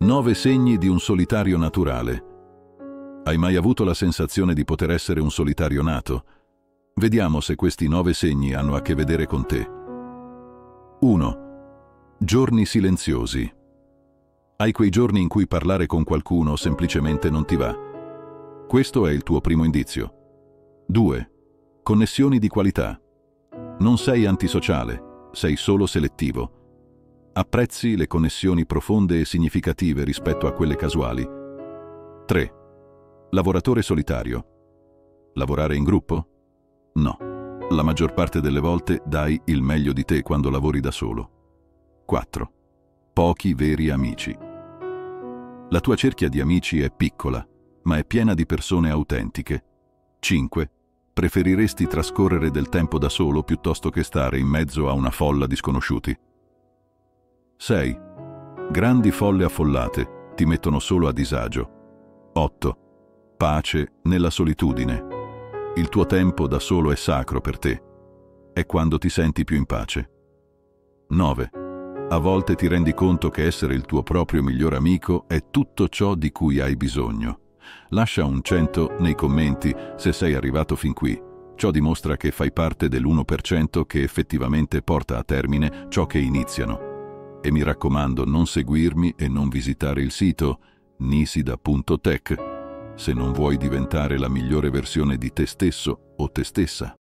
9 segni di un solitario naturale. Hai mai avuto la sensazione di poter essere un solitario nato? Vediamo se questi 9 segni hanno a che vedere con te. 1. Giorni silenziosi. Hai quei giorni in cui parlare con qualcuno semplicemente non ti va. Questo è il tuo primo indizio. 2. Connessioni di qualità. Non sei antisociale, sei solo selettivo. Apprezzi le connessioni profonde e significative rispetto a quelle casuali. 3. Lavoratore solitario. Lavorare in gruppo? No. La maggior parte delle volte dai il meglio di te quando lavori da solo. 4. Pochi veri amici. La tua cerchia di amici è piccola, ma è piena di persone autentiche. 5. Preferiresti trascorrere del tempo da solo piuttosto che stare in mezzo a una folla di sconosciuti. 6. Grandi folle affollate ti mettono solo a disagio. 8. Pace nella solitudine. Il tuo tempo da solo è sacro per te. È quando ti senti più in pace. 9. A volte ti rendi conto che essere il tuo proprio miglior amico è tutto ciò di cui hai bisogno. Lascia un 100 nei commenti se sei arrivato fin qui. Ciò dimostra che fai parte dell'1% che effettivamente porta a termine ciò che iniziano. E mi raccomando, non seguirmi e non visitare il sito nisida.tech se non vuoi diventare la migliore versione di te stesso o te stessa.